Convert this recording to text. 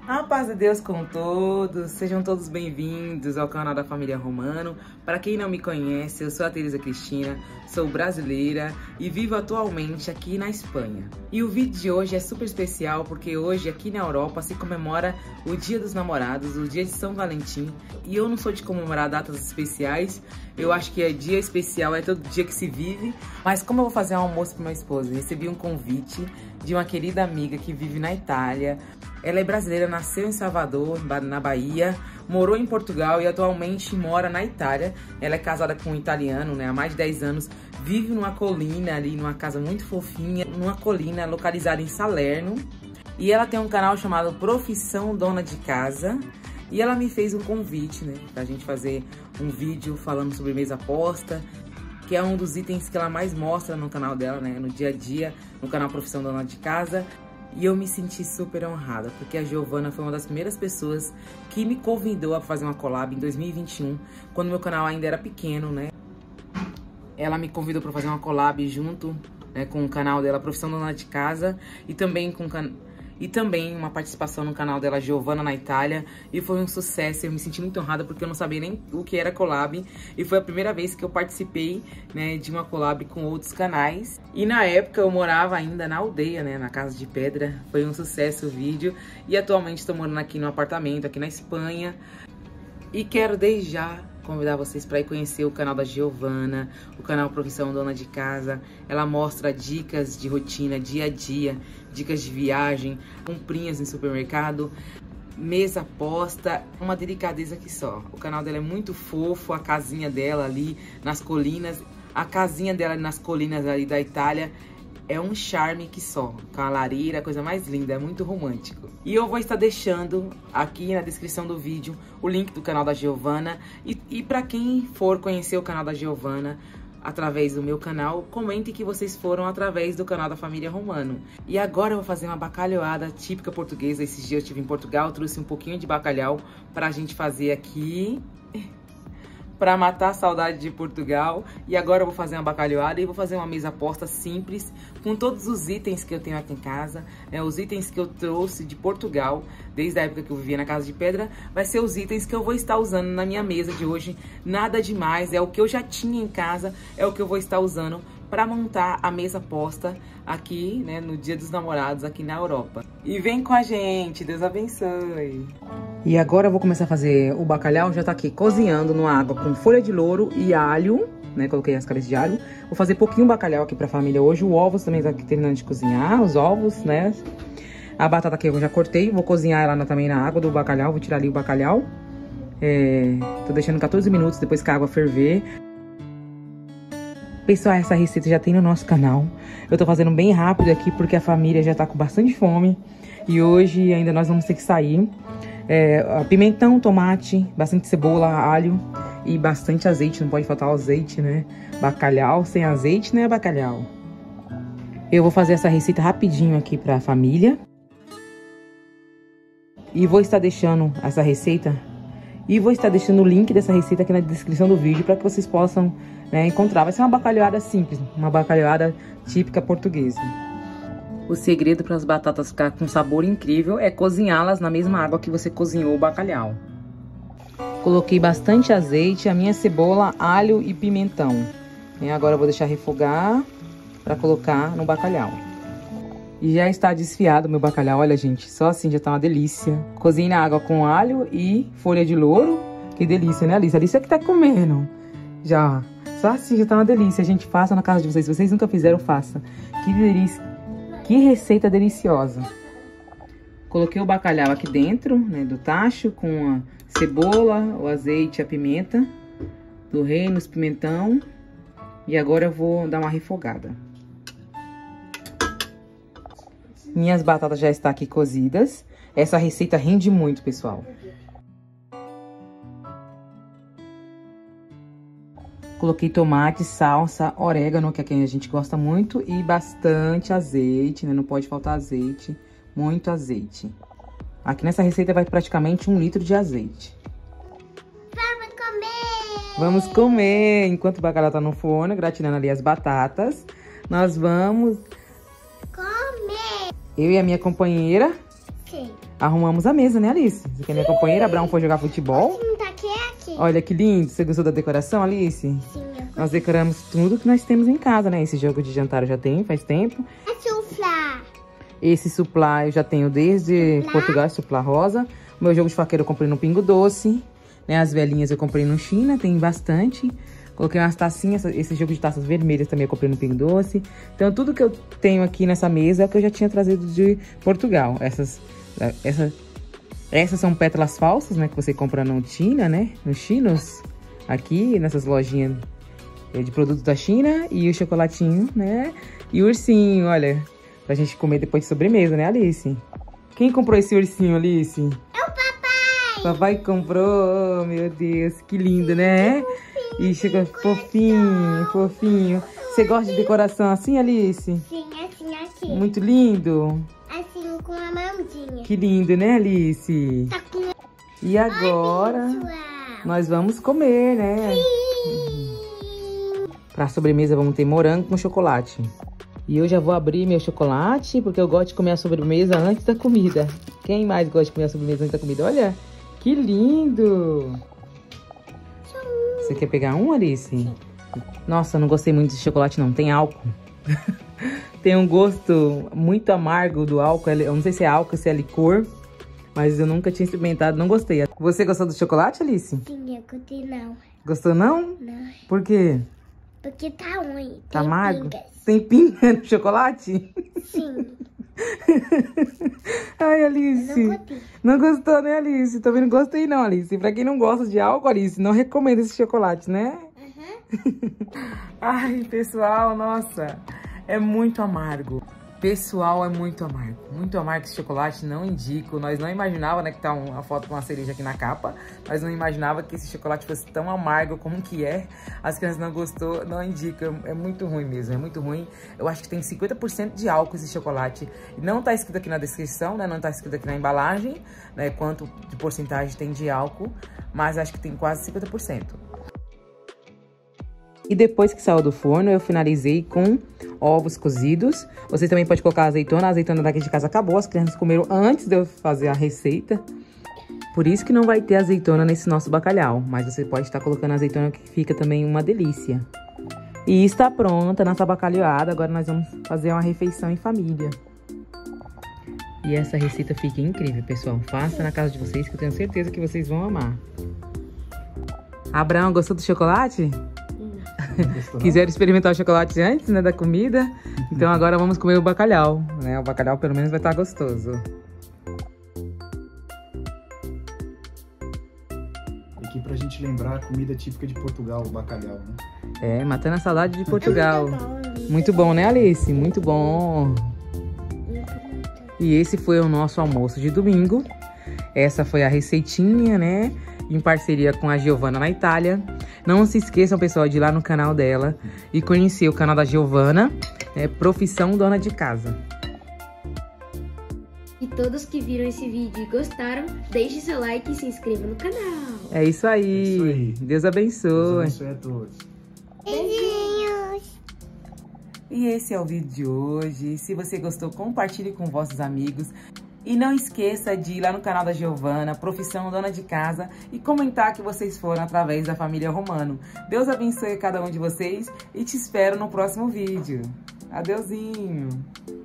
A paz de Deus com todos, sejam todos bem-vindos ao canal da Família Romano. Para quem não me conhece, eu sou a Teresa Cristina, sou brasileira e vivo atualmente aqui na Espanha. E o vídeo de hoje é super especial porque hoje aqui na Europa se comemora o Dia dos Namorados, o Dia de São Valentim. E eu não sou de comemorar datas especiais, eu acho que dia especial é todo dia que se vive. Mas como eu vou fazer um almoço para minha esposa, recebi um convite de uma querida amiga que vive na Itália. Ela é brasileira, nasceu em Salvador, na Bahia, morou em Portugal e atualmente mora na Itália. Ela é casada com um italiano, né, há mais de 10 anos, vive numa colina ali, numa casa muito fofinha, numa colina localizada em Salerno. E ela tem um canal chamado Profissão Dona de Casa. E ela me fez um convite, né, pra gente fazer um vídeo falando sobre mesa posta, que é um dos itens que ela mais mostra no canal dela, né, no dia a dia, no canal Profissão Dona de Casa. E eu me senti super honrada, porque a Giovana foi uma das primeiras pessoas que me convidou a fazer uma collab em 2021, quando meu canal ainda era pequeno, né? Ela me convidou para fazer uma collab junto, né, com o canal dela, Profissão Dona de Casa, e também uma participação no canal dela, Giovana na Itália, e foi um sucesso. Eu me senti muito honrada porque eu não sabia nem o que era collab, e foi a primeira vez que eu participei, né, de uma collab com outros canais. E na época eu morava ainda na aldeia, né, na Casa de Pedra. Foi um sucesso o vídeo, e atualmente estou morando aqui no apartamento, aqui na Espanha. E quero desde já convidar vocês para ir conhecer o canal da Giovana, o canal Profissão Dona de Casa. Ela mostra dicas de rotina, dia a dia, dicas de viagem, comprinhas em supermercado, mesa posta, uma delicadeza que só. O canal dela é muito fofo, a casinha dela ali nas colinas, a casinha dela nas colinas ali da Itália é um charme que só, com a lareira, a coisa mais linda, é muito romântico. E eu vou estar deixando aqui na descrição do vídeo o link do canal da Giovana. E para quem for conhecer o canal da Giovana através do meu canal, comente que vocês foram através do canal da Família Romano. E agora eu vou fazer uma bacalhoada típica portuguesa. Esses dias eu estive em Portugal, trouxe um pouquinho de bacalhau pra gente fazer aqui, para matar a saudade de Portugal. E agora eu vou fazer uma bacalhoada e vou fazer uma mesa posta simples, com todos os itens que eu tenho aqui em casa, né, os itens que eu trouxe de Portugal, desde a época que eu vivia na Casa de Pedra, vai ser os itens que eu vou estar usando na minha mesa de hoje. Nada demais, é o que eu já tinha em casa, é o que eu vou estar usando para montar a mesa posta aqui, né, no Dia dos Namorados aqui na Europa. E vem com a gente, Deus abençoe! E agora eu vou começar a fazer o bacalhau, já tá aqui cozinhando numa água com folha de louro e alho, né, coloquei as cabeças de alho. Vou fazer pouquinho bacalhau aqui pra família hoje, o ovos também tá aqui terminando de cozinhar, os ovos, né. A batata aqui eu já cortei, vou cozinhar ela também na água do bacalhau, vou tirar ali o bacalhau. Tô deixando 14 minutos depois que a água ferver. Pessoal, essa receita já tem no nosso canal. Eu tô fazendo bem rápido aqui porque a família já tá com bastante fome. E hoje ainda nós vamos ter que sair. Pimentão, tomate, bastante cebola, alho e bastante azeite. Não pode faltar o azeite, né? Bacalhau sem azeite, né, bacalhau? Eu vou fazer essa receita rapidinho aqui pra família. E vou estar deixando essa receita. E vou estar deixando o link dessa receita aqui na descrição do vídeo para que vocês possam, né, encontrar. Vai ser uma bacalhoada simples, uma bacalhoada típica portuguesa. O segredo para as batatas ficar com sabor incrível é cozinhá-las na mesma água que você cozinhou o bacalhau. Coloquei bastante azeite, a minha cebola, alho e pimentão. E agora eu vou deixar refogar para colocar no bacalhau. E já está desfiado o meu bacalhau, olha gente, só assim já tá uma delícia. Cozinhei na água com alho e folha de louro. Que delícia, né, Alice? Alice é que tá comendo. Já, só assim já tá uma delícia. Gente, faça na casa de vocês. Se vocês nunca fizeram, faça. Que delícia, que receita deliciosa. Coloquei o bacalhau aqui dentro, né, do tacho, com a cebola, o azeite, a pimenta do reino, os pimentão. E agora eu vou dar uma refogada. Minhas batatas já estão aqui cozidas. Essa receita rende muito, pessoal. Coloquei tomate, salsa, orégano, que é quem a gente gosta muito, e bastante azeite, né? Não pode faltar azeite, muito azeite. Aqui nessa receita vai praticamente 1 litro de azeite. Vamos comer! Vamos comer! Enquanto o bacalhau tá no forno, gratinando ali as batatas, nós vamos comer! Eu e a minha companheira, Sim. arrumamos a mesa, né, Alice? Você quer minha companheira? Abraão foi jogar futebol. Sim, tá aqui. Olha que lindo. Você gostou da decoração, Alice? Sim, Nós decoramos tudo que nós temos em casa, né? Esse jogo de jantar eu já tenho faz tempo. É suflá. Esse suplá eu já tenho desde Portugal, suplá rosa. O meu jogo de faqueiro eu comprei no Pingo Doce. Né? As velhinhas eu comprei no China, tem bastante. Coloquei umas tacinhas, esse jogo de taças vermelhas também eu comprei no Pingo Doce. Então tudo que eu tenho aqui nessa mesa é o que eu já tinha trazido de Portugal. Essas são pétalas falsas, né? Que você compra no China, né? No Chinos. Aqui, nessas lojinhas de produtos da China. E o chocolatinho, né? E o ursinho, olha. Pra gente comer depois de sobremesa, né, Alice? Quem comprou esse ursinho, Alice? É o papai. Papai comprou, oh, meu Deus, que lindo, né? E chegou fofinho, fofinho. Você gosta de decoração assim, Alice? Sim, assim, aqui. Muito lindo. Assim, com a mãozinha. Que lindo, né, Alice? Tá com... E agora, nós vamos comer, né? Pra sobremesa, vamos ter morango com chocolate. E eu já vou abrir meu chocolate, porque eu gosto de comer a sobremesa antes da comida. Quem mais gosta de comer a sobremesa antes da comida? Olha, que lindo! Você quer pegar um, Alice? Sim. Nossa, eu não gostei muito desse chocolate, não. Tem álcool. Tem um gosto muito amargo do álcool. Eu não sei se é álcool, se é licor. Mas eu nunca tinha experimentado, não gostei. Você gostou do chocolate, Alice? Sim, eu gostei não. Gostou, não? Não. Por quê? Porque tá ruim. Tá Tem amargo? pingas. Tem pinga no chocolate? Sim. Ai, Alice. Eu não gostei. Não gostou, né, Alice? Também não gostei, não, Alice. Pra quem não gosta de álcool, Alice, não recomendo esse chocolate, né? Ai, pessoal, nossa. É muito amargo. Pessoal, é muito amargo. Muito amargo esse chocolate, não indico. Nós não imaginávamos, né, que tá uma foto com uma cereja aqui na capa. Nós não imaginava que esse chocolate fosse tão amargo como que é. As crianças não gostou, não indico. É muito ruim mesmo, é muito ruim. Eu acho que tem 50% de álcool esse chocolate. Não tá escrito aqui na descrição, né, não tá escrito aqui na embalagem, né, quanto de porcentagem tem de álcool. Mas acho que tem quase 50%. E depois que saiu do forno, eu finalizei com ovos cozidos. Você também pode colocar azeitona. A azeitona daqui de casa acabou. As crianças comeram antes de eu fazer a receita. Por isso que não vai ter azeitona nesse nosso bacalhau. Mas você pode estar colocando azeitona, que fica também uma delícia. E está pronta a nossa bacalhoada. Agora nós vamos fazer uma refeição em família. E essa receita fica incrível, pessoal. Faça na casa de vocês, que eu tenho certeza que vocês vão amar. Abraão, gostou do chocolate? Quiseram experimentar o chocolate antes, né, da comida. Então agora vamos comer o bacalhau, né? O bacalhau pelo menos vai estar gostoso. Aqui pra gente lembrar a comida típica de Portugal, o bacalhau, né? É, matando a saudade de Portugal. Muito bom, né, Alice? Muito bom. E esse foi o nosso almoço de domingo. Essa foi a receitinha, né? Em parceria com a Giovana na Itália. Não se esqueçam, pessoal, de ir lá no canal dela e conhecer o canal da Giovana, Profissão Dona de Casa. E todos que viram esse vídeo e gostaram, deixe seu like e se inscreva no canal. É isso aí. É isso aí. Deus abençoe. Deus abençoe a todos. Beijinhos. E esse é o vídeo de hoje. Se você gostou, compartilhe com vossos amigos. E não esqueça de ir lá no canal da Giovana, Profissão Dona de Casa, e comentar que vocês foram através da família Romano. Deus abençoe cada um de vocês e te espero no próximo vídeo. Adeuzinho!